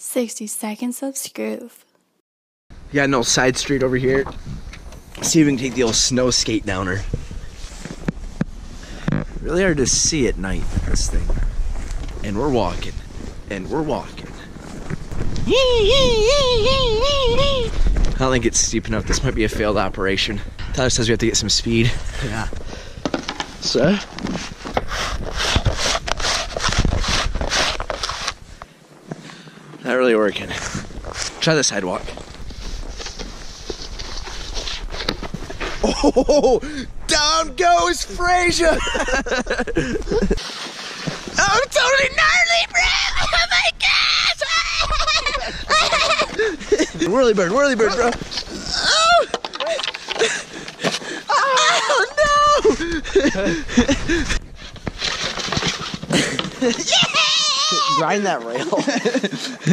60 seconds of Skroove. We got an old side street over here. See if we can take the old snow skate downer. Really hard to see at night, this thing. And we're walking. And we're walking. I don't think it's steep enough. This might be a failed operation. Tyler says we have to get some speed. Yeah. So. Not really working. Try the sidewalk. Oh, down goes Frazier! Oh, totally gnarly, bro! Oh my gosh! Whirly bird, bro! Oh! Oh no! Yeah! Grind that rail.